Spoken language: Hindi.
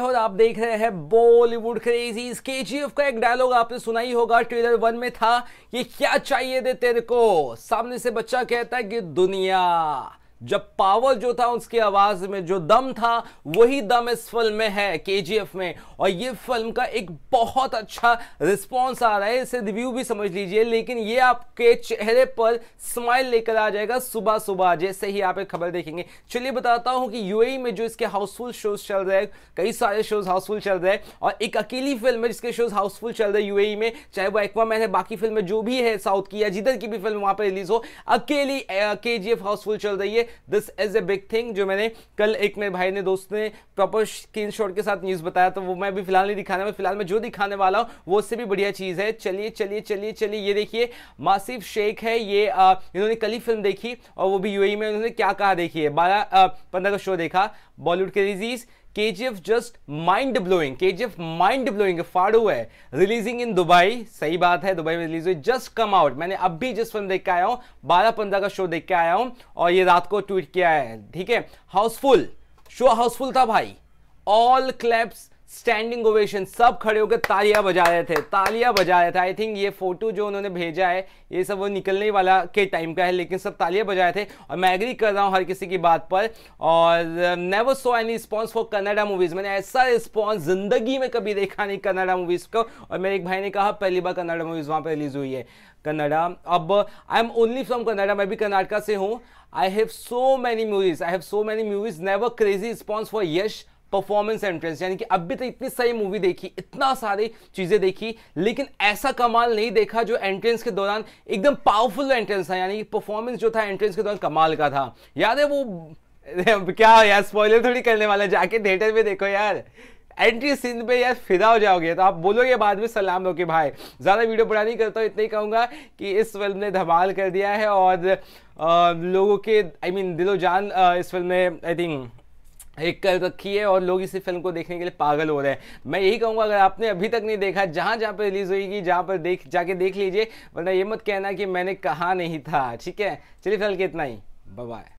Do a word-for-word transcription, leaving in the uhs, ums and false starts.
और आप देख रहे हैं बॉलीवुड क्रेजीज। केजीएफ का एक डायलॉग आपने सुना ही होगा, ट्रेलर वन में था, ये क्या चाहिए दे तेरे को। सामने से बच्चा कहता है कि दुनिया। जब पावर जो था उसकी आवाज में, जो दम था, वही दम इस फिल्म में है, केजीएफ में। और ये फिल्म का एक बहुत अच्छा रिस्पॉन्स आ रहा है, इसे रिव्यू भी समझ लीजिए, लेकिन ये आपके चेहरे पर स्माइल लेकर आ जाएगा सुबह सुबह जैसे ही आप एक खबर देखेंगे। चलिए बताता हूं कि यूएई में जो इसके हाउसफुल शोज चल रहे हैं, कई सारे शोज हाउसफुल चल रहे हैं, और एक अकेली फिल्म है जिसके शोज हाउसफुल चल रहे हैं यूएई में, चाहे वो एक्वामैन है, बाकी फिल्में जो भी है साउथ की या जिधर की भी फिल्म वहां पर रिलीज हो, अकेली केजीएफ हाउसफुल चल रही है। This is a big thing, जो मैंने कल एक मेरे भाई ने दोस्त ने प्रॉपर स्क्रीनशॉट के साथ न्यूज बताया, तो वो मैं भी फिलहाल नहीं दिखाने में, फिलहाल मैं जो दिखाने वाला हूं वो उससे भी बढ़िया चीज है। चलिए चलिए चलिए चलिए, ये देखिए मासिफ शेख है, ये आ, इन्होंने कल ही फिल्म देखी और वो भी यूएई में। उन्होंने क्या कहा देखिए, बारह पंद्रह का शो देखा बॉलीवुड के release. KGF just mind blowing, KGF mind blowing, फाड़ू है, रिलीजिंग इन दुबई। सही बात है, दुबई में रिलीज हुई, जस्ट कम आउट। मैंने अब भी जिस फिल्म देख के आया हूं, बारह पंद्रह का शो देख के आया हूं और ये रात को ट्वीट किया है, ठीक है। हाउसफुल शो, हाउसफुल था भाई, ऑल क्लैप्स, स्टैंडिंग ओवेशन, सब खड़े होकर तालियां बजा रहे थे, तालियां बजा रहे थे। आई थिंक ये फोटो जो उन्होंने भेजा है ये सब वो निकलने वाला के टाइम का है, लेकिन सब तालियां बजा रहे थे। और मैं एग्री कर रहा हूं हर किसी की बात पर। और never saw any response for Kannada movies, मैंने ऐसा रिस्पॉन्स जिंदगी में कभी देखा नहीं कन्नड़ा मूवीज को। और मेरे एक भाई ने कहा पहली बार कन्नड़ा मूवीज वहां पर रिलीज हुई है, कन्नड़ा। अब I am only from Kannada, मैं भी कर्नाटका से हूं। I have so many movies, I have so many movies, never crazy response for Yash performance entrance. यानी कि अभी तक इतनी सारी मूवी देखी, इतना सारी चीजें देखी, लेकिन ऐसा कमाल नहीं देखा जो एंट्रेंस के दौरान एकदम पावरफुल एंट्रेंस था। यानी कि परफॉर्मेंस जो था एंट्रेंस के दौरान कमाल का था। याद है वो क्या यार, स्पॉइलर थोड़ी करने वाला, जाके थिएटर में देखो यार, एंट्री सीन पे यार फिदा हो जाओगे। तो आप बोलोगे बाद में सलाम लो कि भाई ज्यादा वीडियो बड़ा नहीं करता हूं, इतना ही कहूंगा कि इस फिल्म ने धमाल कर दिया है और आ, लोगों के आई मीन दिलो जान आ, इस फिल्म में आई थिंक एक कर रखी है और लोग इसी फिल्म को देखने के लिए पागल हो रहे हैं। मैं यही कहूंगा अगर आपने अभी तक नहीं देखा, जहां जहां पर रिलीज होगी जहां पर देख जाके देख लीजिए, वरना ये मत कहना कि मैंने कहा नहीं था, ठीक है। चलिए फिलहाल के इतना ही, बाय बाय।